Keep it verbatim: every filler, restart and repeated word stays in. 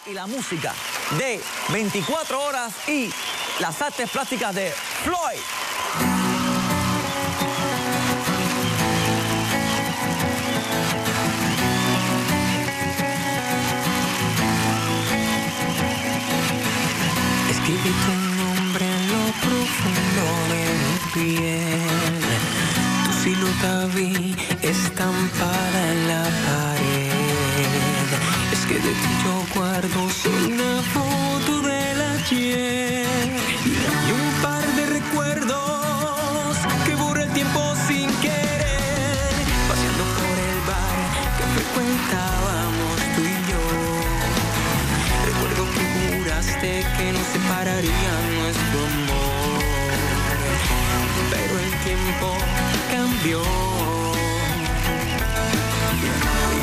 y la música de veinticuatro horas y las artes plásticas de Floyd. Escribí tu nombre en lo profundo de mi piel. Tu silueta vi estampada en la pared. Es que de ti yo guardo solo una foto del ayer y un par de recuerdos que borra el tiempo sin querer. Paseando por el bar que frecuentábamos tú y yo. Recuerdo que juraste que nos separaría nuestro amor, pero el tiempo cambió.